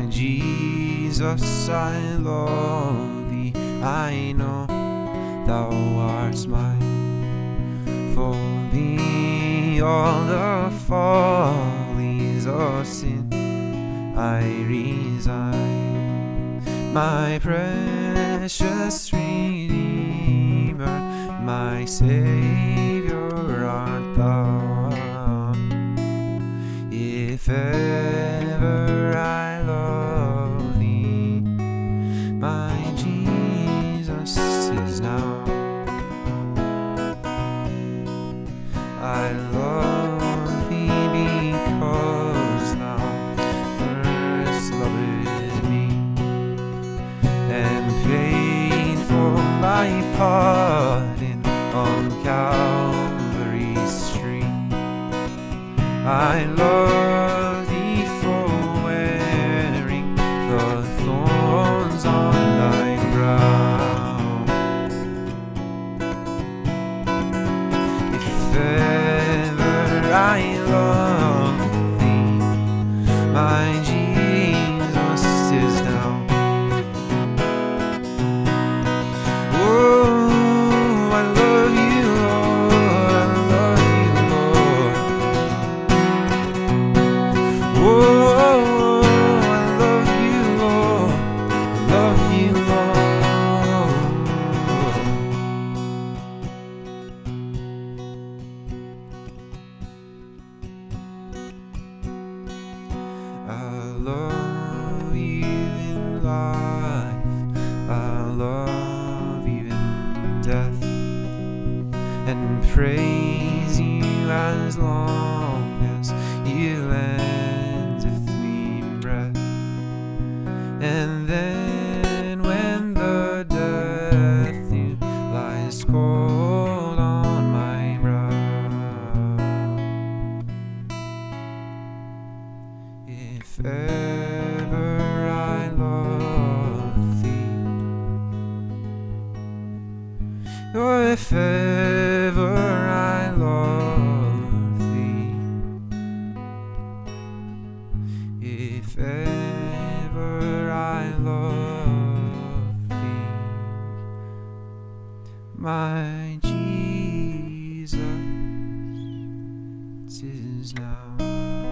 My Jesus, I love thee. I know thou art mine. For thee all the follies of sin I resign. My precious Redeemer, my Savior art thou. If ever I love thee, my Jesus, 'tis now. I love thee because thou first loved me, and paid for my pardon on Calvary's tree. I love thee for wearing the thorns on thy brow. If ever I love thee, my Jesus, 'tis now. Oh, I love you, Lord, I love you, Lord. Oh, I love you, Lord, I love you, Lord. I love you in life, I love you in death, and praise you as long as you lendeth me breath. And then when the death dew lies cold on my brow, if ever I love thee, or if ever I love thee, if ever I love thee, my Jesus, 'tis now.